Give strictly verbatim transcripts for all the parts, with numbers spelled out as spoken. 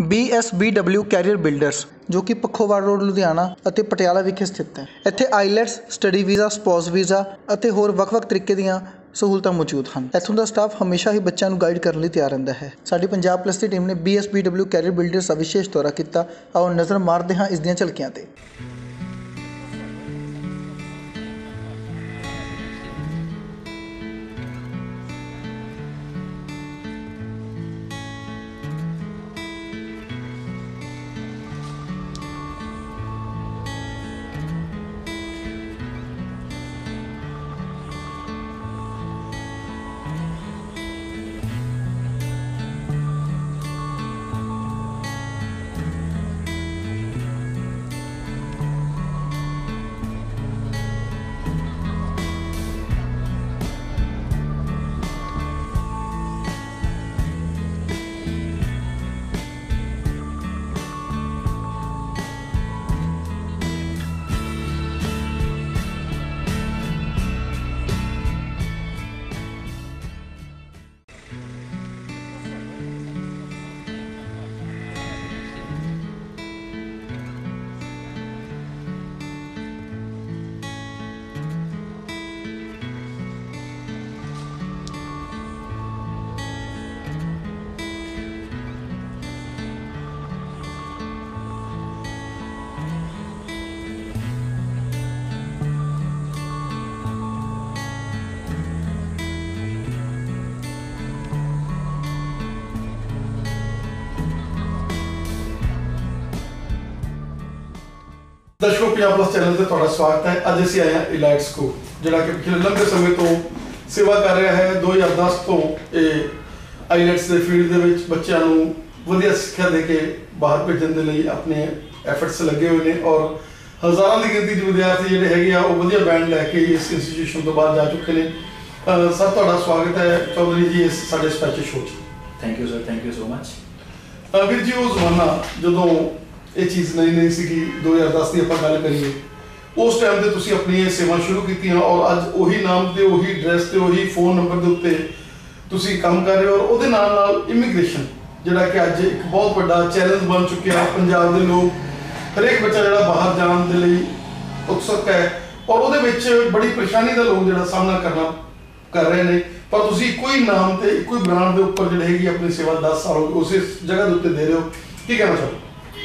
B S B W career builders जो कि पखोवाड़ road Ludhiana ਅਤੇ ਪਟਿਆਲਾ ਵਿਖੇ ਸਥਿਤ ਹੈ। ਇੱਥੇ IELTS, study visa, spouse visa ਅਤੇ ਹੋਰ ਵੱਖ-ਵੱਖ ਤਰੀਕੇ ਦੀਆਂ ਸਹੂਲਤਾਂ ਮੌਜੂਦ ਹਨ। ਇੱਥੋਂ ਦਾ ਸਟਾਫ ਹਮੇਸ਼ਾ ਹੀ ਬੱਚਿਆਂ ਨੂੰ ਗਾਈਡ ਕਰਨ ਲਈ ਤਿਆਰ ਰਹਿੰਦਾ ਹੈ। ਸਾਡੀ ਪੰਜਾਬ ਪਲੱਸ ਦੀ ਟੀਮ ਨੇ B S B W career builders ਦਾ ਵਿਸ਼ੇਸ਼ ਦੌਰਾ ਕੀਤਾ। ਆਓ ਨਜ਼ਰ ਮਾਰਦੇ ਹਾਂ ਇਸ ਦੀਆਂ ਝਲਕੀਆਂ 'ਤੇ। दर्शकों पंजाब प्लस चैनल से तुहाडा स्वागत है। अज असीं आए हैं इलाइट्स को जिहड़ा कि पिछले लंबे समय तो सेवा कर रहा है। दो हज़ार दस तो ये आईलैट्स के फील्ड के बच्चों को वधिया सिक्ख्या दे के बाहर भेजने के लिए अपने एफर्ट्स लगे हुए हैं और हज़ारों की गिनती के विद्यार्थी जिहड़े हैगे आ वो वधिया बैंड लैके इस इंस्टीट्यूशन तो बाहर जा चुके हैं। सर तुहाडा स्वागत है चौधरी जी इस साडे स्पैशल शो च। Thank you sir, thank you so much. वीर जी वो जमाना जो ये चीज़ नहीं नहीं सी कि दो हज़ार दस की आप गल करिए उस टाइम से तुसी अपनी सेवा शुरू की और अज उही नाम से उही एड्रैस से उही फोन नंबर के उत्ते तुसी काम कर रहे हो और उहदे नाल नाल इमीग्रेशन जिहड़ा कि अज एक बहुत बड़ा चैलेंज बन चुका है। पंजाब के लोग हरेक बच्चा जिहड़ा बाहर जाने के लिए उत्सुक है और उहदे विच बड़ी परेशानी का लोग जिहड़ा सामना करना कर रहे हैं। पर तुसी इक्को ही नाम से इक्को ही ब्रांड के उपर जिहड़ी हैगी अपनी सेवा दस साल उस जगह के उत्ते दे रहे हो, की कहना चाहो?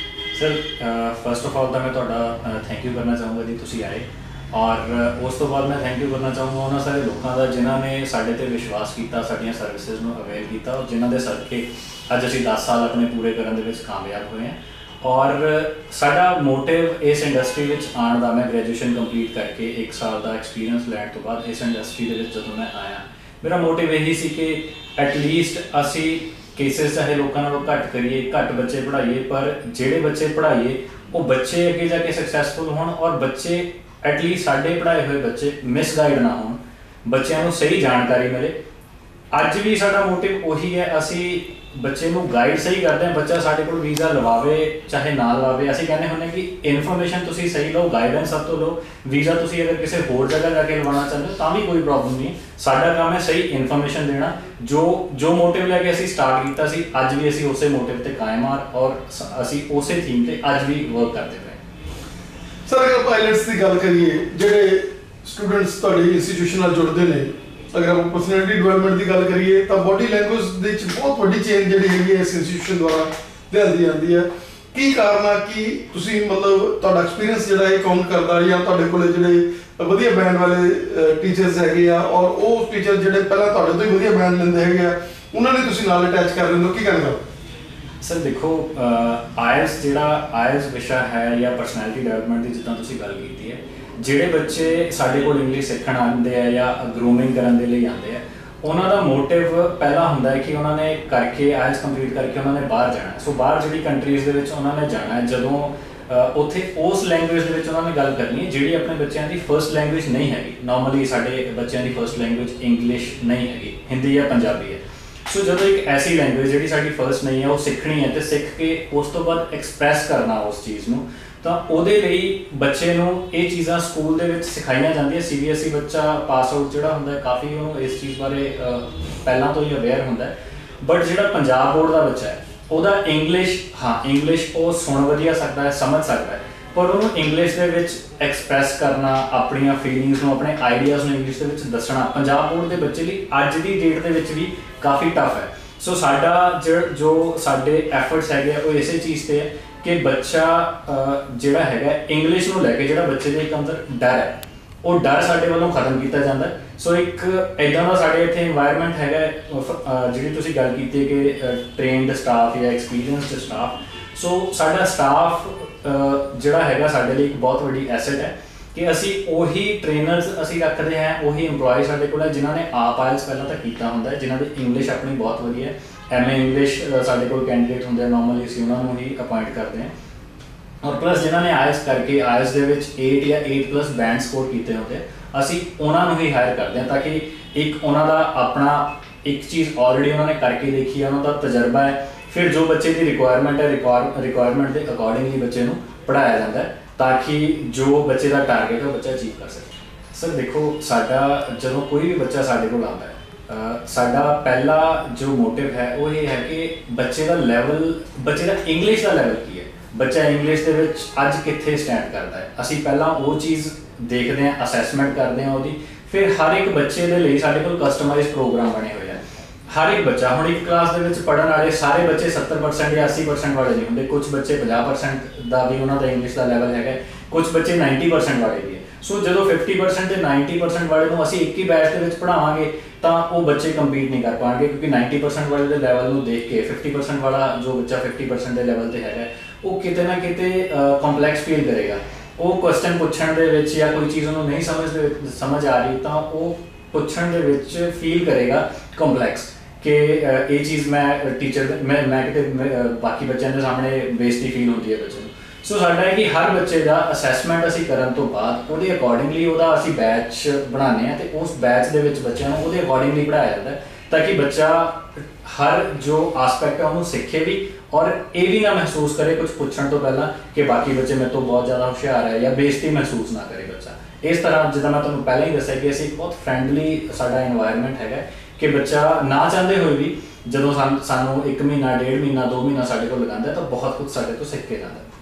सर फस्ट ऑफ ऑल तो मैं थोड़ा थैंक यू करना चाहूँगा जी तुसी आए और उस तो बाद मैं थैंक यू करना चाहूँगा उन्होंने सारे लोगों का जिन्होंने साढ़े ते विश्वास किया, साड़ियाँ सर्विसेज में अवेयर किया और जिन्हों के सदके अज असीं दस साल अपने पूरे करने के कामयाब हुए हैं। और साडा मोटिव इस इंडस्ट्री में आने का, मैं ग्रैजुएशन कंप्लीट करके एक साल का एक्सपीरियंस लैण तो बाद इस इंडस्ट्री के जो मैं आया मेरा मोटिव यही सी कि एटलीस्ट असी केसिस चाहे लोगों नालों घट करिए, घट बच्चे पढ़ाइए पर जेडे बच्चे पढ़ाइए वो बच्चे अगे जाके सक्सैसफुल होण और बच्चे एटलीस्ट साडे पढ़ाए हुए बच्चे मिसगाइड ना होण, बच्चों को सही जानकारी मिले। अज भी साडा मोटिव उही है, असी बच्चे को गाइड सही करते हैं। बच्चा साडे कोल वीज़ा लवावे चाहे ना लवावे, असीं कहने हुंदे कि इनफॉर्मेशन तुसीं सही लो, गाइडेंस सब तो लो। वीज़ा तुसीं अगर किसी होर जगह जाके लवाना चाहते हो तां भी कोई प्रॉब्लम नहीं। साडा काम है सही इनफॉर्मेशन देना। जो जो मोटिव लैके असीं स्टार्ट किया सी अज भी असीं उसे मोटिव ते कायम आ और असीं उसे थीम ते अज भी वर्क करते पे। सर अगर पायलट्स की गल करिए जिहड़े स्टूडेंट्स तुहाडे इंस्टीट्यूशन नाल जुड़दे ने, अगर आप परसनैलिटी डिवेलपमेंट की गल करिए तो बॉडी लैंगुएज बहुत बड़ी चेंज जी है इस इंस्टीट्यूशन द्वारा लियांदी जाती है। की कारण है कि तुसी मतलब तुहाडा एक्सपीरियंस जिहड़ा है काउंट करदा या तुहाडे कोले जिहड़े वधिया बैंड वाले टीचर्स हैगे आ और वो टीचर जिहड़े पहला तुहाडे तो ही वधिया बैंड लैंदे हैगे आ उन्हां ने तुसी नाल अटैच कर रहे हो, की कहना? सर देखो आयल्स जिहड़ा आयल्स विशा है या परसनैलिटी डिवेलपमेंट की जिद्दां तुसी गल कीती है, ਜਿਹੜੇ ਬੱਚੇ ਸਾਡੇ ਕੋਲ ਇੰਗਲਿਸ਼ ਸਿੱਖਣ ਆਉਂਦੇ ਆ ਜਾਂ ਗਰੂਮਿੰਗ ਕਰਨ ਦੇ ਲਈ ਆਉਂਦੇ ਆ ਉਹਨਾਂ ਦਾ ਮੋਟਿਵ ਪਹਿਲਾ ਹੁੰਦਾ ਹੈ ਕਿ ਉਹਨਾਂ ਨੇ ਕਰਕੇ ਆਇਲਸ ਕੰਪਲੀਟ ਕਰਕੇ ਉਹਨਾਂ ਨੇ ਬਾਹਰ ਜਾਣਾ। ਸੋ ਬਾਹਰ ਜਿਹੜੀ ਕੰਟਰੀਜ਼ ਦੇ ਵਿੱਚ ਉਹਨਾਂ ਨੇ ਜਾਣਾ ਹੈ, ਜਦੋਂ ਉੱਥੇ ਉਸ ਲੈਂਗੁਏਜ ਦੇ ਵਿੱਚ ਉਹਨਾਂ ਨੇ ਗੱਲ ਕਰਨੀ ਹੈ ਜਿਹੜੀ ਆਪਣੇ ਬੱਚਿਆਂ ਦੀ ਫਰਸਟ ਲੈਂਗੁਏਜ ਨਹੀਂ ਹੈਗੀ। ਨੋਰਮਲੀ ਸਾਡੇ ਬੱਚਿਆਂ ਦੀ ਫਰਸਟ ਲੈਂਗੁਏਜ ਇੰਗਲਿਸ਼ ਨਹੀਂ ਹੈਗੀ, ਹਿੰਦੀ ਜਾਂ ਪੰਜਾਬੀ ਹੈ। ਸੋ ਜਦੋਂ ਇੱਕ ਐਸੀ ਲੈਂਗੁਏਜ ਜਿਹੜੀ ਸਾਡੀ ਫਰਸਟ ਨਹੀਂ ਹੈ ਉਹ ਸਿੱਖਣੀ ਹੈ ਅਤੇ ਸਿੱਖ ਕੇ ਉਸ ਤੋਂ ਬਾਅਦ ਐਕਸਪ੍ਰੈਸ ਕਰਨਾ ਉਸ ਚੀਜ਼ ਨੂੰ, ਤਾਂ ਉਹਦੇ ਲਈ ਬੱਚੇ ਨੂੰ ਇਹ ਚੀਜ਼ਾਂ ਸਕੂਲ ਦੇ ਵਿੱਚ ਸਿਖਾਈਆਂ ਜਾਂਦੀਆਂ। ਸੀ ਬੀ ਐਸ ਈ ਬੱਚਾ ਪਾਸ ਆਊਟ ਜਿਹੜਾ ਹੁੰਦਾ ਕਾਫੀ ਉਹਨੂੰ ਇਸ ਚੀਜ਼ ਬਾਰੇ ਪਹਿਲਾਂ ਤੋਂ ਹੀ ਅਵੇਅਰ ਹੁੰਦਾ। ਬਟ ਜਿਹੜਾ ਪੰਜਾਬ ਬੋਰਡ ਦਾ ਬੱਚਾ ਹੈ ਉਹਦਾ ਇੰਗਲਿਸ਼, ਹਾਂ ਇੰਗਲਿਸ਼ ਉਹ ਸੁਣ ਵਧੀਆ ਸਕਦਾ ਹੈ, ਸਮਝ ਸਕਦਾ ਹੈ, ਪਰ ਉਹਨੂੰ ਇੰਗਲਿਸ਼ ਦੇ ਵਿੱਚ ਐਕਸਪ੍ਰੈਸ ਕਰਨਾ, ਆਪਣੀਆਂ ਫੀਲਿੰਗਸ ਨੂੰ, ਆਪਣੇ ਆਈਡੀਆਜ਼ ਨੂੰ ਇੰਗਲਿਸ਼ ਦੇ ਵਿੱਚ ਦੱਸਣਾ ਪੰਜਾਬ ਬੋਰਡ ਦੇ ਬੱਚੇ ਲਈ ਅੱਜ ਦੀ ਡੇਟ ਦੇ ਵਿੱਚ ਵੀ ਕਾਫੀ ਟਫ ਹੈ। ਸੋ ਸਾਡਾ ਜ ਜੋ ਸਾਡੇ ਐਫਰਟਸ ਹੈਗੇ ਉਹ ਇਸੇ ਚੀਜ਼ 'ਤੇ ਹੈ ਕਿ ਬੱਚਾ ਜਿਹੜਾ ਹੈਗਾ ਇੰਗਲਿਸ਼ ਨੂੰ ਲੈ ਕੇ ਜਿਹੜਾ ਬੱਚੇ ਦੇ ਇੱਕ ਅੰਦਰ ਡਰ ਹੈ, ਉਹ ਡਰ ਸਾਡੇ ਵੱਲੋਂ ਖਤਮ ਕੀਤਾ ਜਾਂਦਾ। ਸੋ ਇੱਕ ਇੱਦਾਂ ਦਾ ਸਾਡੇ ਇੱਥੇ ਇਨਵਾਇਰਮੈਂਟ ਹੈਗਾ, ਜਿਹੜੀ ਤੁਸੀਂ ਗੱਲ ਕੀਤੀ ਕਿ ਟ੍ਰੇਨਡ ਸਟਾਫ ਜਾਂ ਐਕਸਪੀਰੀਅੰਸਡ ਸਟਾਫ। ਸੋ ਸਾਡਾ ਸਟਾਫ ਜਿਹੜਾ ਹੈਗਾ ਸਾਡੇ ਲਈ ਇੱਕ ਬਹੁਤ ਵੱਡੀ ਐਸੈਟ ਹੈ ਕਿ ਅਸੀਂ ਉਹੀ ਟ੍ਰੇਨਰਸ ਅਸੀਂ ਰੱਖਦੇ ਹਾਂ, ਉਹੀ ਇੰਪਲੋਏ ਸਾਡੇ ਕੋਲ ਹੈ ਜਿਨ੍ਹਾਂ ਨੇ ਆਪ ਆਇਲਸ ਪਹਿਲਾਂ ਤਾਂ ਕੀਤਾ ਹੁੰਦਾ ਹੈ, ਜਿਨ੍ਹਾਂ ਦੀ ਇੰਗਲਿਸ਼ ਆਪਣੀ ਬਹੁਤ ਵਧੀਆ ਹੈ। ਐਮ ਏ ਇੰਗਲਿਸ਼ ਸਾਡੇ ਕੋਲ ਕੈਂਡੀਡੇਟ ਹੁੰਦੇ ਆ, ਨੋਰਮਲੀ ਅਸੀਂ ਉਹਨਾਂ ਨੂੰ ਹੀ ਅਪਾਇੰਟ ਕਰਦੇ ਹਾਂ। ਔਰ ਪਲੱਸ ਜਿਨ੍ਹਾਂ ਨੇ ਆਇਲਸ ਕਰਕੇ ਆਇਲਸ ਦੇ ਵਿੱਚ ਏਟ ਜਾਂ ਏਟ ਪਲੱਸ ਬੈਂਡ ਸਕੋਰ ਕੀਤੇ ਹੁੰਦੇ, ਅਸੀਂ ਉਹਨਾਂ ਨੂੰ ਹੀ ਹਾਇਰ ਕਰਦੇ ਹਾਂ ਤਾਂ ਕਿ ਇੱਕ ਉਹਨਾਂ ਦਾ ਆਪਣਾ ਇੱਕ ਚੀਜ਼ ਆਲਰੇਡੀ ਉਹਨਾਂ ਨੇ ਕਰਕੇ ਦੇਖੀ ਹੈ, ਉਹਨਾਂ ਦਾ ਤਜਰਬਾ ਹੈ। ਫਿਰ ਜੋ ਬੱਚੇ ਦੀ ਰਿਕੁਆਇਰਮੈਂਟ ਹੈ, ਰਿਕੁਆਇਰਮੈਂਟ ਦੇ ਅਕੋਰਡਿੰਗਲੀ ਬੱਚੇ ਨੂੰ ਪੜ੍ਹਾਇਆ ਜਾਂਦਾ ਹੈ ਤਾਂ ਕਿ ਜੋ ਬੱਚੇ ਦਾ ਟਾਰਗੇਟ ਹੈ ਉਹ ਬੱਚਾ ਅਚੀਵ ਕਰ ਸਕੇ। ਸਰ ਦੇਖੋ, ਸਾਡਾ ਜਦੋਂ ਕੋਈ ਵੀ ਬੱਚਾ ਸਾਡੇ ਕੋਲ ਆਉਂਦਾ ਹੈ, ਸਾਡਾ ਪਹਿਲਾ ਜੋ ਮੋਟਿਵ ਹੈ ਉਹ ਇਹ ਹੈ ਕਿ ਬੱਚੇ ਦਾ ਲੈਵਲ, ਬੱਚੇ ਦਾ ਇੰਗਲਿਸ਼ ਦਾ ਲੈਵਲ ਕੀ ਹੈ, ਬੱਚਾ ਇੰਗਲਿਸ਼ ਦੇ ਵਿੱਚ ਅੱਜ ਕਿੱਥੇ ਸਟੈਂਡ ਕਰਦਾ ਹੈ। ਅਸੀਂ ਪਹਿਲਾਂ ਉਹ ਚੀਜ਼ ਦੇਖਦੇ ਹਾਂ, ਅਸੈਸਮੈਂਟ ਕਰਦੇ ਹਾਂ ਉਹਦੀ। ਫਿਰ ਹਰ ਇੱਕ ਬੱਚੇ ਦੇ ਲਈ ਸਾਡੇ ਕੋਲ ਕਸਟਮਾਈਜ਼ ਪ੍ਰੋਗਰਾਮ ਬਣੇ ਹੋਏ ਆ। ਹਰ ਇੱਕ ਬੱਚਾ, ਹੁਣ ਇੱਕ ਕਲਾਸ ਦੇ ਵਿੱਚ ਪੜ੍ਹਨ ਵਾਲੇ ਸਾਰੇ ਬੱਚੇ ਸੱਤਰ ਪਰਸੈਂਟ ਜਾਂ ਅੱਸੀ ਪਰਸੈਂਟ ਵਾਲੇ ਨਹੀਂ ਹੁੰਦੇ, ਕੁਝ ਬੱਚੇ ਪੰਜਾਹ ਪਰਸੈਂਟ ਦਾ ਵੀ ਉਹਨਾਂ ਦਾ ਇੰਗਲਿਸ਼ ਦਾ ਲੈਵਲ ਹੈਗਾ, ਕੁਝ ਬੱਚੇ ਨਾਈਨਟੀ ਪਰਸੈਂਟ ਵਾਲੇ ਵੀ ਹੈ। ਸੋ ਜਦੋਂ ਫਿਫਟੀ ਪਰਸੈਂਟ ਤੇ ਨਾਈਨਟੀ ਪਰਸੈਂਟ ਵਾਲੇ ਨੂੰ ਅਸੀਂ ਇੱਕ ਹੀ ਬੈਚ ਦੇ ਵਿੱਚ ਪੜ੍ਹਾਵਾਂਗੇ ਤਾਂ ਉਹ ਬੱਚੇ ਕੰਪੀਟ ਨਹੀਂ ਕਰ ਪਾਉਣਗੇ, ਕਿਉਂਕਿ ਨਾਈਨਟੀ ਪਰਸੈਂਟ ਵਾਲੇ ਦੇ ਲੈਵਲ ਨੂੰ ਦੇਖ ਕੇ ਫਿਫਟੀ ਪਰਸੈਂਟ ਵਾਲਾ ਜੋ ਬੱਚਾ ਫਿਫਟੀ ਪਰਸੈਂਟ ਦੇ ਲੈਵਲ 'ਤੇ ਹੈਗਾ ਉਹ ਕਿਤੇ ਨਾ ਕਿਤੇ ਕੰਪਲੈਕਸ ਫੀਲ ਕਰੇਗਾ। ਉਹ ਕੁਐਸਚਨ ਪੁੱਛਣ ਦੇ ਵਿੱਚ ਜਾਂ ਕੋਈ ਚੀਜ਼ ਉਹਨੂੰ ਨਹੀਂ ਸਮਝ ਦੇ ਸਮਝ ਆ ਰਹੀ ਤਾਂ ਉਹ ਪੁੱਛਣ ਦੇ ਵਿੱਚ ਫੀਲ ਕਰੇਗਾ ਕੰਪਲੈਕਸ ਕਿ ਇਹ ਚੀਜ਼ ਮੈਂ ਟੀਚਰ ਮੈਂ ਮੈਂ ਕਿਤੇ ਬਾਕੀ ਬੱਚਿਆਂ ਦੇ ਸਾਹਮਣੇ ਬੇਇੱਜ਼ਤੀ ਫੀਲ ਹੁੰਦੀ ਹੈ ਬੱਚੇ ਨੂੰ। ਸੋ ਸਾਡਾ ਹੈ ਕਿ ਹਰ ਬੱਚੇ ਦਾ ਅਸੈਸਮੈਂਟ ਅਸੀਂ ਕਰਨ ਤੋਂ ਬਾਅਦ ਉਹਦੇ ਅਕੋਰਡਿੰਗਲੀ ਉਹਦਾ ਅਸੀਂ ਬੈਚ ਬਣਾਉਂਦੇ ਹਾਂ ਅਤੇ ਉਸ ਬੈਚ ਦੇ ਵਿੱਚ ਬੱਚਿਆਂ ਨੂੰ ਉਹਦੇ ਅਕੋਰਡਿੰਗਲੀ ਪੜ੍ਹਾਇਆ ਜਾਂਦਾ ਤਾਂ ਕਿ ਬੱਚਾ ਹਰ ਜੋ ਆਸਪੈਕਟ ਹੈ ਉਹਨੂੰ ਸਿੱਖੇ ਵੀ ਔਰ ਇਹ ਵੀ ਨਾ ਮਹਿਸੂਸ ਕਰੇ ਕੁਝ ਪੁੱਛਣ ਤੋਂ ਪਹਿਲਾਂ ਕਿ ਬਾਕੀ ਬੱਚੇ ਮੇਰੇ ਤੋਂ ਬਹੁਤ ਜ਼ਿਆਦਾ ਹੁਸ਼ਿਆਰ ਹੈ, ਜਾਂ ਬੇਇੱਜ਼ਤੀ ਮਹਿਸੂਸ ਨਾ ਕਰੇ ਬੱਚਾ। ਇਸ ਤਰ੍ਹਾਂ ਜਿੱਦਾਂ ਮੈਂ ਤੁਹਾਨੂੰ ਪਹਿਲਾਂ ਹੀ ਦੱਸਿਆ ਕਿ ਅਸੀਂ ਬਹੁਤ ਫਰੈਂਡਲੀ ਸਾਡਾ ਇਨਵਾਇਰਮੈਂਟ ਹੈਗਾ ਕਿ ਬੱਚਾ ਨਾ ਚਾਹੁੰਦੇ ਹੋਏ ਵੀ ਜਦੋਂ ਸਾਨੂੰ ਸਾਨੂੰ ਇੱਕ ਮਹੀਨਾ, ਡੇਢ ਮਹੀਨਾ, ਦੋ ਮਹੀਨਾ ਸਾਡੇ ਕੋਲ ਲਗਾਉਂਦਾ ਤਾਂ ਬਹੁਤ ਕੁਝ ਸਾਡੇ ਤੋਂ ਸਿੱਖ ਕੇ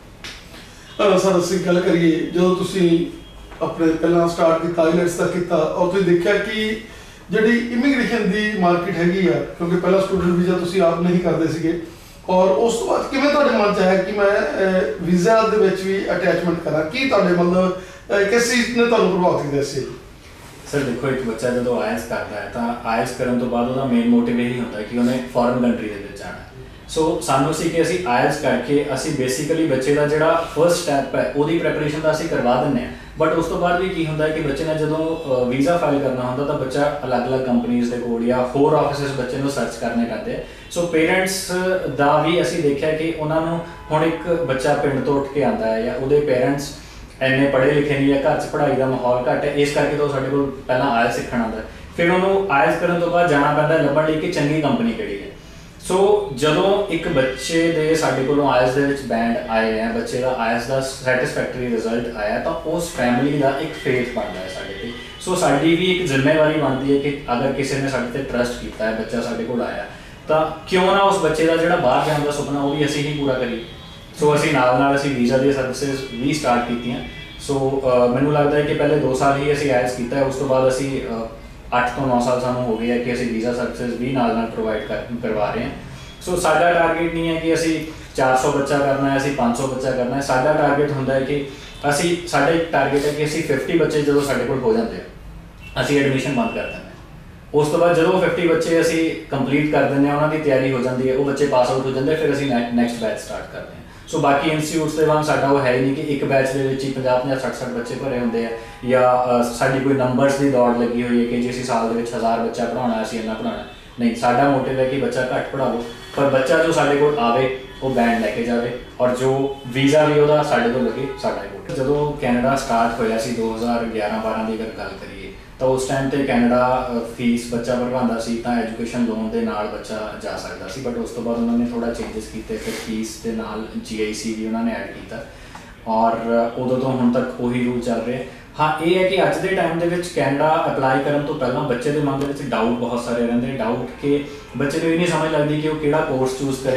ਜਾਂਦਾ। ਸਰ ਅਸੀਂ ਗੱਲ ਕਰੀਏ, ਜਦੋਂ ਤੁਸੀਂ ਆਪਣੇ ਪਹਿਲਾਂ ਸਟਾਰਟ ਕੀਤਾ ਆਈਲੈਟਸ ਦਾ ਕੀਤਾ ਔਰ ਤੁਸੀਂ ਦੇਖਿਆ ਕਿ ਜਿਹੜੀ ਇਮੀਗ੍ਰੇਸ਼ਨ ਦੀ ਮਾਰਕੀਟ ਹੈਗੀ ਆ, ਕਿਉਂਕਿ ਪਹਿਲਾਂ ਸਟੂਡੈਂਟ ਵੀਜ਼ਾ ਤੁਸੀਂ ਆਪ ਨਹੀਂ ਕਰਦੇ ਸੀਗੇ, ਔਰ ਉਸ ਤੋਂ ਬਾਅਦ ਕਿਵੇਂ ਤੁਹਾਡੇ ਮਨ 'ਚ ਆਇਆ ਕਿ ਮੈਂ ਵੀਜ਼ਾ ਦੇ ਵਿੱਚ ਵੀ ਅਟੈਚਮੈਂਟ ਕਰਾਂ? ਕੀ ਤੁਹਾਡੇ ਮਤਲਬ ਕਿਸ ਚੀਜ਼ ਨੇ ਤੁਹਾਨੂੰ ਪ੍ਰਭਾਵਿਤ ਕੀਤਾ ਸੀ? ਸਰ ਦੇਖੋ, ਇੱਕ ਬੱਚਾ ਜਦੋਂ ਆਇਲਸ ਕਰਦਾ ਹੈ ਤਾਂ ਆਇਲਸ ਕਰਨ ਤੋਂ ਬਾਅਦ ਉਹਦਾ ਮੇਨ ਮੋਟਿਵ ਇਹੀ ਹੁੰਦਾ ਕਿ ਉਹਨੇ ਫੋਰਨ ਕੰਟਰੀ ਦੇ ਵਿੱਚ ਜਾਣਾ। ਸੋ ਸਾਨੂੰ ਸੀ ਕਿ ਅਸੀਂ ਆਇਲਸ ਕਰਕੇ ਅਸੀਂ ਬੇਸਿਕਲੀ ਬੱਚੇ ਦਾ ਜਿਹੜਾ ਫਸਟ ਸਟੈਪ ਹੈ ਉਹਦੀ ਪ੍ਰੈਪਰੇਸ਼ਨ ਤਾਂ ਅਸੀਂ ਕਰਵਾ ਦਿੰਦੇ ਹਾਂ, ਬਟ ਉਸ ਤੋਂ ਬਾਅਦ ਵੀ ਕੀ ਹੁੰਦਾ ਹੈ ਕਿ ਬੱਚੇ ਨੇ ਜਦੋਂ ਵੀਜ਼ਾ ਫਾਈਲ ਕਰਨਾ ਹੁੰਦਾ ਤਾਂ ਬੱਚਾ ਅਲੱਗ-ਅਲੱਗ ਕੰਪਨੀਜ਼ ਦੇ ਕੋਲ ਜਾਂ ਹੋਰ ਆਫਿਸਿਸ ਬੱਚੇ ਨੂੰ ਸਰਚ ਕਰਨੇ ਪੈਂਦੇ ਆ। ਸੋ ਪੇਰੈਂਟਸ ਦਾ ਵੀ ਅਸੀਂ ਦੇਖਿਆ ਕਿ ਉਹਨਾਂ ਨੂੰ ਹੁਣ ਇੱਕ ਬੱਚਾ ਪਿੰਡ ਤੋਂ ਉੱਠ ਕੇ ਆਉਂਦਾ ਹੈ ਜਾਂ ਉਹਦੇ ਪੇਰੈਂਟਸ ਇੰਨੇ ਪੜ੍ਹੇ ਲਿਖੇ ਨਹੀਂ ਜਾਂ ਘਰ 'ਚ ਪੜ੍ਹਾਈ ਦਾ ਮਾਹੌਲ ਘੱਟ ਹੈ, ਇਸ ਕਰਕੇ ਤਾਂ ਸਾਡੇ ਕੋਲ ਪਹਿਲਾਂ ਆਇਲਸ ਸਿੱਖਣ ਆਉਂਦਾ, ਫਿਰ ਉਹਨੂੰ ਆਇਲਸ ਕਰਨ ਤੋਂ ਬਾਅਦ ਜਾਣਾ ਪੈਂਦਾ ਲੱਭਣ ਲਈ ਕਿ ਚੰਗੀ ਕੰਪਨੀ ਕਿਹੜੀ ਹੈ। ਸੋ ਜਦੋਂ ਇੱਕ ਬੱਚੇ ਦੇ ਸਾਡੇ ਕੋਲੋਂ ਆਇਲਸ ਦੇ ਵਿੱਚ ਬੈਂਡ ਆਏ ਹੈ, ਬੱਚੇ ਦਾ ਆਇਲਸ ਦਾ ਸੈਟਿਸਫੈਕਟਰੀ ਰਿਜ਼ਲਟ ਆਇਆ ਤਾਂ ਉਸ ਫੈਮਿਲੀ ਦਾ ਇੱਕ ਫੇਥ ਬਣਦਾ ਹੈ ਸਾਡੇ 'ਤੇ। ਸੋ ਸਾਡੀ ਵੀ ਇੱਕ ਜ਼ਿੰਮੇਵਾਰੀ ਬਣਦੀ ਹੈ ਕਿ ਅਗਰ ਕਿਸੇ ਨੇ ਸਾਡੇ 'ਤੇ ਟਰਸਟ ਕੀਤਾ ਹੈ, ਬੱਚਾ ਸਾਡੇ ਕੋਲ ਆਇਆ, ਤਾਂ ਕਿਉਂ ਨਾ ਉਸ ਬੱਚੇ ਦਾ ਜਿਹੜਾ ਬਾਹਰ ਜਾਣ ਦਾ ਸੁਪਨਾ ਉਹ ਵੀ ਅਸੀਂ ਹੀ ਪੂਰਾ ਕਰੀਏ। ਸੋ ਅਸੀਂ ਨਾਲ ਨਾਲ ਅਸੀਂ ਵੀਜ਼ਾ ਦੀਆਂ ਸਰਵਿਸਿਜ਼ ਵੀ ਸਟਾਰਟ ਕੀਤੀਆਂ। ਸੋ ਮੈਨੂੰ ਲੱਗਦਾ ਹੈ ਕਿ ਪਹਿਲੇ ਦੋ ਸਾਲ ਹੀ ਅਸੀਂ ਆਇਲਸ ਕੀਤਾ ਹੈ, ਉਸ ਤੋਂ ਬਾਅਦ ਅਸੀਂ ਅੱਠ ਤੋਂ ਨੌ ਸਾਲ ਸਾਨੂੰ ਹੋ ਗਏ ਹੈ ਕਿ ਅਸੀਂ ਵੀਜ਼ਾ ਸਰਵਿਸਿਜ਼ ਵੀ ਨਾਲ ਨਾਲ ਪ੍ਰੋਵਾਈਡ ਕਰ ਕਰਵਾ ਰਹੇ ਹਾਂ। ਸੋ ਸਾਡਾ ਟਾਰਗੇਟ ਨਹੀਂ ਹੈ ਕਿ ਅਸੀਂ ਚਾਰ ਸੌ ਬੱਚਾ ਕਰਨਾ ਹੈ, ਅਸੀਂ ਪੰਜ ਸੌ ਬੱਚਾ ਕਰਨਾ ਹੈ। ਸਾਡਾ ਟਾਰਗੇਟ ਹੁੰਦਾ ਹੈ ਕਿ ਅਸੀਂ ਸਾਡਾ ਇੱਕ ਟਾਰਗੇਟ ਹੈ ਕਿ ਅਸੀਂ ਫਿਫਟੀ ਬੱਚੇ ਜਦੋਂ ਸਾਡੇ ਕੋਲ ਹੋ ਜਾਂਦੇ ਆ ਅਸੀਂ ਐਡਮਿਸ਼ਨ ਬੰਦ ਕਰ ਦਿੰਦੇ ਹਾਂ। ਉਸ ਤੋਂ ਬਾਅਦ ਜਦੋਂ ਫਿਫਟੀ ਬੱਚੇ ਅਸੀਂ ਕੰਪਲੀਟ ਕਰ ਦਿੰਦੇ ਹਾਂ, ਉਹਨਾਂ ਦੀ ਤਿਆਰੀ ਹੋ ਜਾਂਦੀ ਹੈ, ਉਹ ਬੱਚੇ ਪਾਸ ਆਊਟ ਹੋ ਜਾਂਦੇ, ਫਿਰ ਅਸੀਂ ਨੈਕਸਟ ਬੈਚ ਸਟਾਰਟ ਕਰਦੇ ਹਾਂ। ਸੋ ਬਾਕੀ ਇੰਸਟੀਟਿਊਟਸ ਦੇ ਵਾਂਗ ਸਾਡਾ ਉਹ ਹੈ ਹੀ ਨਹੀਂ ਕਿ ਇੱਕ ਬੈਚ ਦੇ ਵਿੱਚ ਹੀ ਪੰਜਾਹ ਪੰਜਾਹ ਸੱਠ ਸੱਠ ਬੱਚੇ ਭਰੇ ਹੁੰਦੇ ਆ, ਜਾਂ ਸਾਡੀ ਕੋਈ ਨੰਬਰਸ ਦੀ ਦੌੜ ਲੱਗੀ ਹੋਈ ਹੈ ਕਿ ਜੇ ਅਸੀਂ ਸਾਲ ਦੇ ਵਿੱਚ ਹਜ਼ਾਰ ਬੱਚਾ ਪੜ੍ਹਾਉਣਾ ਅਸੀਂ ਇੰਨਾ ਪੜ੍ਹਾਉਣਾ। ਨਹੀਂ, ਸਾਡਾ ਮੋਟਿਵ ਹੈ ਕਿ ਬੱਚਾ ਘੱਟ ਪੜ੍ਹਾ ਲਓ ਪਰ ਬੱਚਾ ਜੋ ਸਾਡੇ ਕੋਲ ਆਵੇ ਉਹ ਬੈਂਡ ਲੈ ਕੇ ਜਾਵੇ, ਔਰ ਜੋ ਵੀਜ਼ਾ ਵੀ ਉਹਦਾ ਸਾਡੇ ਕੋਲ ਲੱਗੇ ਸਾਡਾ ਹੀ ਮੋਟਿਵ। ਜਦੋਂ ਕੈਨੇਡਾ ਸਟਾਰਟ ਹੋਇਆ ਸੀ ਦੋ ਹਜ਼ਾਰ ਗਿਆਰਾਂ ਬਾਰਾਂ ਦੀ ਅਗਰ ਗੱਲ ਕਰੀਏ ਤਾਂ ਉਸ ਟਾਈਮ 'ਤੇ ਕੈਨੇਡਾ ਫੀਸ ਬੱਚਾ ਭਰਵਾਉਂਦਾ ਸੀ ਤਾਂ ਐਜੂਕੇਸ਼ਨ ਲੋਨ ਦੇ ਨਾਲ ਬੱਚਾ ਜਾ ਸਕਦਾ ਸੀ, ਬਟ ਉਸ ਤੋਂ ਬਾਅਦ ਉਹਨਾਂ ਨੇ ਥੋੜ੍ਹਾ ਚੇਂਜਸ ਕੀਤੇ, ਫਿਰ ਫੀਸ ਦੇ ਨਾਲ ਜੀ ਆਈ ਸੀ ਵੀ ਉਹਨਾਂ ਨੇ ਐਡ ਕੀਤਾ, ਔਰ ਉਦੋਂ ਤੋਂ ਹੁਣ ਤੱਕ ਉਹੀ ਰੂਲ ਚੱਲ ਰਿਹਾ। ਹਾਂ, ਇਹ ਹੈ ਕਿ ਅੱਜ ਦੇ ਟਾਈਮ ਦੇ ਵਿੱਚ ਕੈਨੇਡਾ ਅਪਲਾਈ ਕਰਨ ਤੋਂ ਪਹਿਲਾਂ ਬੱਚੇ ਦੇ ਮਨ ਦੇ ਵਿੱਚ ਡਾਊਟ ਬਹੁਤ ਸਾਰੇ ਰਹਿੰਦੇ, ਡਾਊਟ ਕਿ ਬੱਚੇ ਨੂੰ ਇਹ ਨਹੀਂ ਸਮਝ ਲੱਗਦੀ ਕਿ ਉਹ ਕਿਹੜਾ ਕੋਰਸ ਚੂਜ਼ ਕਰੇ,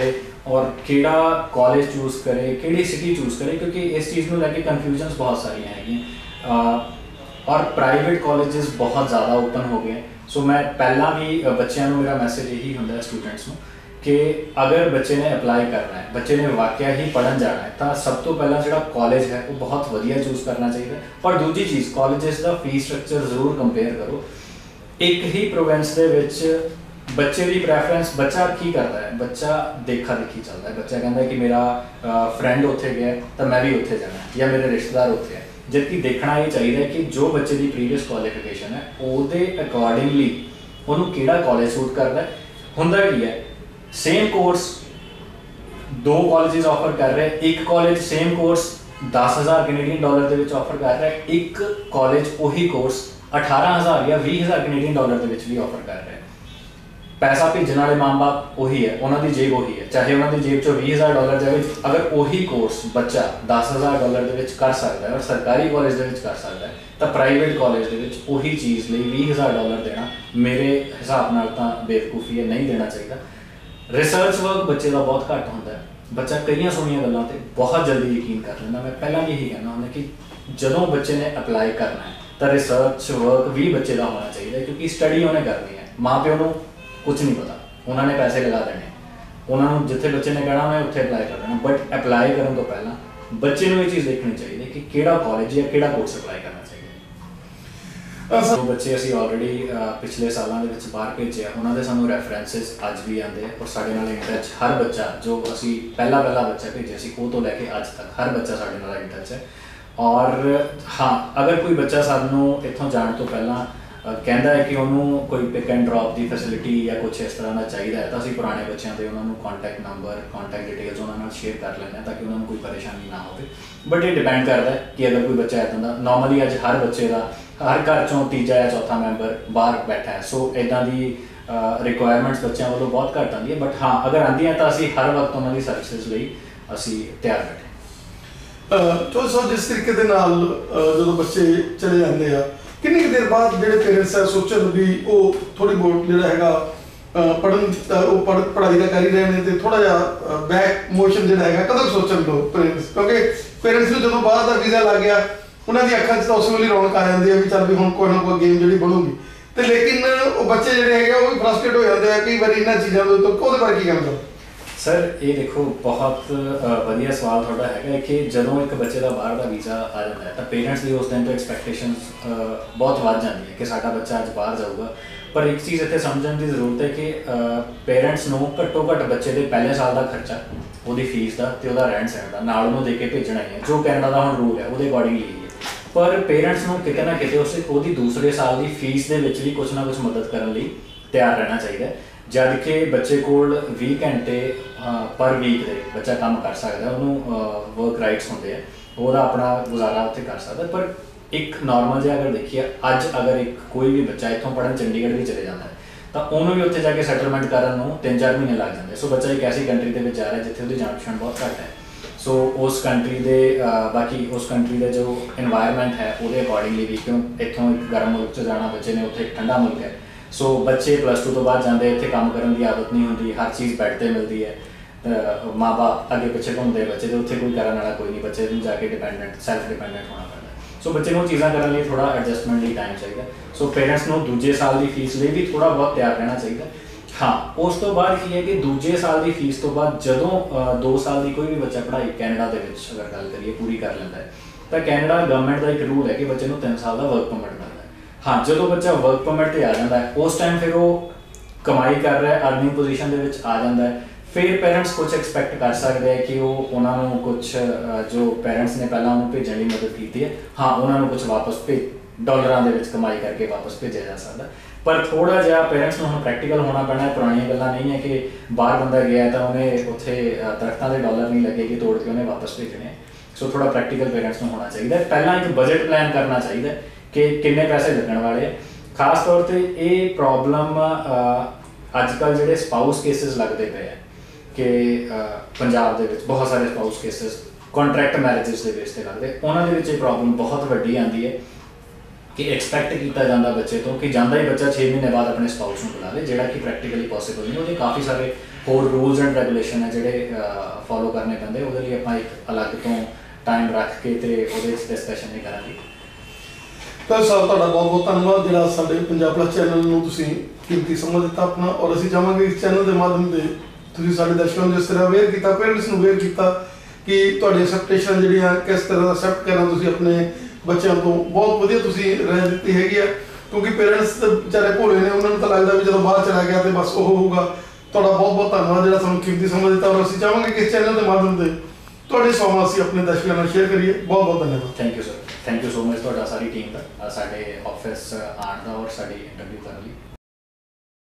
और ਕਿਹੜਾ ਕਾਲਜ ਚੂਜ਼ ਕਰੇ, ਕਿਹੜੀ ਸਿਟੀ ਚੂਜ਼ ਕਰੇ, ਕਿਉਂਕਿ ਇਸ ਚੀਜ਼ ਨੂੰ ਲੈ ਕੇ ਕਨਫਿਊਜ਼ਨਸ ਬਹੁਤ ਸਾਰੀਆਂ ਹੈਗੀਆਂ ਔਰ ਪ੍ਰਾਈਵੇਟ ਕਾਲਜਸ ਬਹੁਤ ਜ਼ਿਆਦਾ ਓਪਨ ਹੋ ਗਏ। ਸੋ ਮੈਂ ਪਹਿਲਾਂ ਵੀ ਬੱਚਿਆਂ ਨੂੰ ਮੇਰਾ ਮੈਸੇਜ ਇਹੀ ਹੁੰਦਾ ਸਟੂਡੈਂਟਸ ਨੂੰ कि अगर बच्चे ने अप्लाई करना है, बच्चे ने वाकया ही पढ़न जाना है, तो सब तो पहला जो कॉलेज है वो बहुत वधिया चूज करना चाहिए। और दूजी चीज़ कॉलेजेस का फीस स्ट्रक्चर जरूर कंपेयर करो। एक ही प्रोविंस के विच बच्चे की प्रैफरेंस, बच्चा की करता है, बच्चा देखा देखी चलता है। बच्चा कहता है कि मेरा फ्रेंड उत्थे गया तो मैं भी उत्थे जाना, या मेरे रिश्तेदार उत्थे है। जबकि देखना ये चाहिए कि जो बच्चे की प्रीवियस क्वालिफिकेशन है ਉਹਦੇ अकॉर्डिंगली ਉਹਨੂੰ ਕਿਹੜਾ कॉलेज सूट करता है। ਹੁੰਦਾ ਕੀ है, सेम कोर्स दो कॉलेजेस ऑफर कर रहे हैं, एक कॉलेज सेम कोर्स दस हज़ार कैनेडियन डॉलर के विच ऑफर कर रहा है, एक कॉलेज वही कोर्स अठारह हज़ार या बीस हज़ार कैनेडियन डॉलर के विच भी ऑफर कर रहा है। पैसा भेजने वाले माँ बाप वही है, उन्होंने जेब वही है, चाहे उन्होंने जेब चो बीस हज़ार डॉलर जाए, अगर वही कोर्स बच्चा दस हज़ार डॉलर के विच कर सकता है और सरकारी कॉलेज के विच कर सकता है, तो प्राइवेट कॉलेज के विच वही चीज़ लिए बीस हज़ार डॉलर देना मेरे हिसाब नाल तां बेवकूफ़ी है, नहीं देना चाहिए। रिसर्च वर्क बच्चे का बहुत घट होता है, बच्चा कई सोहनिया गल्लां ते बहुत जल्दी यकीन कर लेंदा। मैं पहला भी यही कहना होंदा कि जदों बच्चे ने अप्लाई करना है तो रिसर्च वर्क भी बच्चे का होना चाहिए, क्योंकि स्टडी उन्हें करनी है। माँ प्यो को कुछ नहीं पता, उन्होंने पैसे लगा देने, उन्होंने जिथे बच्चे ने कहना मैं उत्थे अप्लाई कर देना। बट अप्लाई करने तो पहला बच्चे को ये चीज़ देखनी चाहिए कि किहड़ा कॉलेज या किहड़ा कोर्स अप्लाई करना चाहिए। जो बच्चे असी ऑलरेडी पिछले सालों के बाहर भेजे उन्होंने सानू रैफरेंसिस अज भी आते हैं, और साढ़े नाल इन टच हर बच्चा जो असी पहला पहला बच्चा भेजे सी वो तो लैके अज तक हर बच्चा साढ़े नाल इन टच है। और हाँ, अगर कोई बच्चा सानू इत्थों जाने तो पहला कहता है कि उन्होंने कोई पिक एंड ड्रॉप की फैसिलिटी या कुछ इस तरह का चाहिए है, तो असी पुराने बच्चों के उन्होंने कॉन्टैक्ट नंबर कॉन्टैक्ट डिटेल्स उन्होंने शेयर कर लें ताकि उन्होंने कोई परेशानी ना हो। बट ये डिपेंड करता है कि अगर कोई बच्चा इदा का नॉर्मली अज हर बच्चे का हर घर चों तीजा या चौथा मैंबर बाहर बैठा है, सो इदा की रिक्वायरमेंट्स बच्चों वालों बहुत घट आती है। बट हाँ, अगर आती हैं तो असी हर वक्त उन्होंने सर्विसिज लिए असी तैयार बैठे। तो सो जिस तरीके के नाल जो बच्चे चले जाते हैं, किन्नी देर बाद जो पेरेंट्स है सोचन भी वो थोड़ी बहुत जो है पढ़न पढ़ पढ़ाई का कर ही रहे हैं, तो थोड़ा जहा बैक मोशन जो है कदों सोचन लो पेरेंट्स, क्योंकि पेरेंट्स को जो बाहर का वीज़ा लग गया उन्होंने दी अखां तो उस वे रौनक आ जाती है भी चल भी हुण कोई ना कोई गेम जी बनूगी, तो लेकिन वो बच्चे जोड़े है वो भी फ्रस्ट्रेट हो जाते हैं कई बार इन्होंने चीज़ों तो वो बारे की कहना। सर ये देखो बहुत वधिया सवाल थोड़ा है कि जदों एक बच्चे का बाहर का वीज़ा आ जाता है तो पेरेंट्स की उस टाइम तो एक्सपैक्टेशंस बहुत बढ़ जाती है कि साडा बच्चा अज बाहर जाऊगा। पर एक चीज़ इतने समझने की जरूरत है कि पेरेंट्स को घट्टो घट्ट बच्चे के पहले साल का खर्चा वो फीस का तो वह रहन सहन का नाल उन्होंने दे के भेजना ही है, जो कैनेडा का हम रूल है वो अकॉर्डिंगली ही है। पर पेरेंट्स को कितने ना कितने उस दूसरे साल की फीस के भी कुछ ना कुछ मदद करने लिए तैयार रहना चाहिए। जद कि बच्चे कोल बीस घंटे पर वीक दे बच्चा काम कर सकता है, उन्होंने वर्क राइट्स होंगे वो अपना गुजारा उत्थे कर सकता है। पर एक नॉर्मल जो अगर देखिए अज अगर एक कोई भी बच्चा इतों पढ़न चंडीगढ़ भी चले जाता है तो उन्होंने भी उत्थे जाके सैटलमेंट करने तीन चार महीने लग जाते। सो बच्चा एक ऐसी कंट्री के जा रहा है जिथे उसकी जान पछाण बहुत घट है। सो उस कंट्री के बाकी उस कंट्री का जो एनवायरनमेंट है वो अकॉर्डिंगली भी क्यों इतों एक गर्म मुल्क से जाना बच्चे ने उत्थे एक ठंडा मुल्क है। सो बच्चे प्लस टू तो बाद जाते इतने काम करने की आदत नहीं होती, हर चीज़ बैड पर मिलती है, माँ बाप अगे पिछे घूमते बच्चे तो उत्थे कोई करने वाला कोई नहीं, बच्चे जाके डिपेंडेंट सैल्फ डिपेंडेंट होना पड़ता है। सो बच्चे को चीज़ा करने लिए थोड़ा एडजस्टमेंट लिए टाइम चाहिए। सो पेरेंट्स को दूजे साल की फीस लिए भी थोड़ा बहुत तैयार रहना चाहिए। हाँ, उस तो बाद की है कि दूजे साल की फीस तो बाद जदों दो साल की कोई भी बच्चा पढ़ाई कैनेडा के अगर गल करिए पूरी कर लेंदा है तो कैनेडा गवर्नमेंट का एक रूल है कि बच्चे को तीन साल का वर्क परमिट मिलता है। हाँ, जो बच्चा वर्क परमिट पर आ जाता है उस टाइम फिर वो कमाई कर रहा है, अर्निंग पोजीशन के आ जाता है, फिर पेरेंट्स कुछ एक्सपैक्ट कर सकते हैं कि वो उन्होंने कुछ जो पेरेंट्स ने पहला उन्होंने भेजने की मदद की है, हाँ उन्होंने कुछ वापस भेज डॉलर के कमाई करके वापस भेजा जा सकता। पर थोड़ा जहा पेरेंट्स को हम प्रैक्टिकल होना पैना है, पुरानी गल्लां नहीं है कि बाहर बंदा गया तो उन्हें उत्थे दरख्तों के डॉलर नहीं लगे कि तोड़ के उन्हें वापस भेजने। सो थोड़ा प्रैक्टिकल पेरेंट्स को होना चाहिए। पहला एक बजट प्लान करना चाहिए कि किन्ने पैसे लगने वाले। खास तौर पर ये प्रॉब्लम अजकल जो स्पाउस केसिस लगते पे है कि पंजाब के बहुत सारे स्पाउस केसिस कॉन्ट्रैक्ट मैरिजेस के बेस पर लगते, उन्होंने प्रॉब्लम बहुत वड्डी आती है कि एक्सपैक्ट किया जाता बच्चे तो कि जाता ही बच्चा छे महीने बाद अपने स्पाउस को बुला ले, जोड़ा कि प्रैक्टिकली पॉसिबल नहीं। वो काफ़ी सारे ਹੋਰ ਰੂਲਸ ਐਂਡ ਰੈਗੂਲੇਸ਼ਨ ਹੈ ਜਿਹੜੇ ਫੋਲੋ ਕਰਨੇ ਪੈਂਦੇ, ਉਹਦੇ ਲਈ ਆਪਾਂ ਇੱਕ ਅਲੱਗ ਤੋਂ ਟਾਈਮ ਰੱਖ ਕੇ ਤੇ ਉਹਦੇ ਵਿੱਚ ਡਿਸਕਸ਼ਨ ਨਹੀਂ ਕਰਾਂਗੇ। ਤਾਂ ਸਰ ਤੁਹਾਡਾ ਬਹੁਤ ਬਹੁਤ ਧੰਨਵਾਦ ਜਿਹੜਾ ਸਾਡੇ ਪੰਜਾਬ ਪਲੱਸ ਚੈਨਲ ਨੂੰ ਤੁਸੀਂ ਕੀਮਤੀ ਸਮਾਂ ਦਿੱਤਾ ਆਪਣਾ, ਔਰ ਅਸੀਂ ਚਾਹਾਂਗੇ ਇਸ ਚੈਨਲ ਦੇ ਮਾਧਿਅਮ ਤੇ ਤੁਸੀਂ ਸਾਡੇ ਦਰਸ਼ਕਾਂ ਨੂੰ ਜਿਸ ਤਰ੍ਹਾਂ ਅਵੇਅਰ ਕੀਤਾ, ਪੇਰੈਂਟਸ ਨੂੰ ਅਵੇਅਰ ਕੀਤਾ ਕਿ ਤੁਹਾਡੀ ਐਕਸੈਪਟੇਸ਼ਨ ਜਿਹੜੀਆਂ ਕਿਸ ਤਰ੍ਹਾਂ ਦਾ ਐਕਸੈਪਟ ਕਰਨਾ ਤੁਸੀਂ ਆਪਣੇ ਬੱਚਿਆਂ ਤੋਂ, ਬਹੁਤ ਵਧੀਆ ਤੁਸੀਂ ਰਾਏ ਦਿੱਤੀ ਹੈਗੀ ਆ। ਕਿਉਂਕਿ ਪੇਰੈਂਟਸ ਤਾਂ ਵਿਚਾਰੇ ਭੋਲੇ ਨੇ, ਉਹਨਾਂ ਨੂੰ ਤਾਂ ਲੱਗਦਾ ਵੀ ਜਦੋਂ ਬਾਹਰ ਚਲਾ ਗਿਆ ਤੇ ਬਸ ਉਹ ਹੋਊਗਾ। ਤੁਹਾਡਾ ਬਹੁਤ ਬਹੁਤ ਧੰਨਵਾਦ ਜਿਹੜਾ ਸਾਨੂੰ ਕੀਮਤੀ ਸਮਾਂ ਦਿੱਤਾ, ਔਰ ਅਸੀਂ ਚਾਹਾਂਗੇ ਕਿ ਇਸ ਚੈਨਲ ਦੇ ਮਾਧਿਅਮ ਤੇ ਤੁਹਾਡੇ ਸਮਾਂ ਅਸੀਂ ਆਪਣੇ ਦਰਸ਼ਕਾਂ ਨਾਲ ਸ਼ੇਅਰ ਕਰੀਏ। ਬਹੁਤ ਬਹੁਤ ਧੰਨਵਾਦ। Thank you sir, thank you so much ਤੁਹਾਡਾ ਸਾਰੀ ਟੀਮ ਦਾ ਸਾਡੇ ਆਫਿਸ ਆਉਣ ਦਾ ਔਰ ਸਾਡੀ ਇੰਟਰਵਿਊ ਕਰਨ ਲਈ।